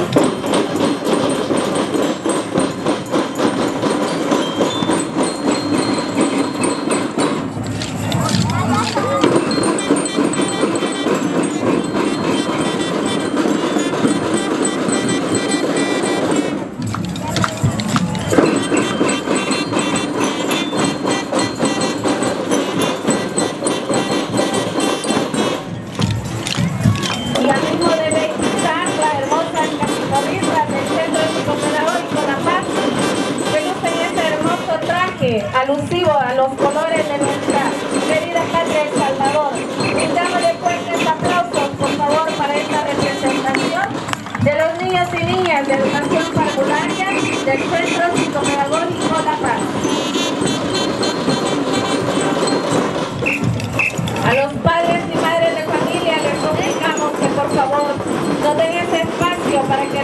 alusivo a los colores de nuestra querida patria El Salvador. Brindámosle fuertes aplausos, por favor, para esta representación de los niños y niñas de educación parvularia del Centro Psicopedagógico La Paz. A los padres y madres de familia les suplicamos que por favor nos den ese espacio para que